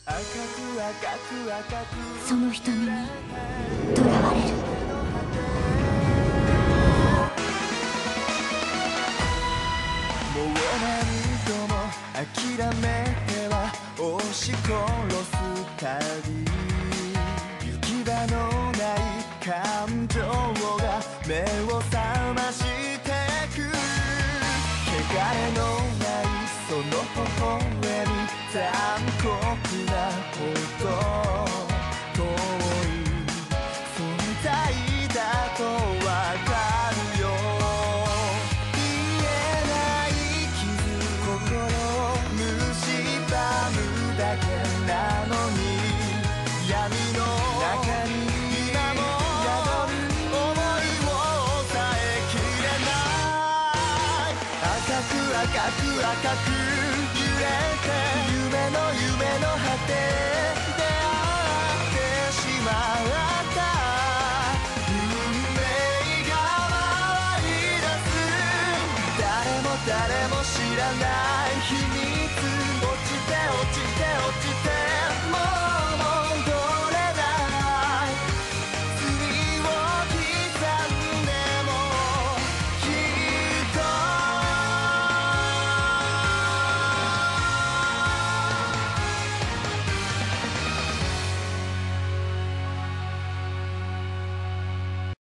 その瞳にとらわれる。 もう何度も諦めては押し殺す旅、行き場のない感情が目を覚ましてく、汚れのないその微笑み、残酷なほど遠い存在だとわかるよ。言えない傷、心を蝕むだけなのに、闇の中に今も宿る想いを抑えきれない。赤く赤く赤く揺れて、夢の果て出会ってしまった運命が回り出す、誰も知らない秘密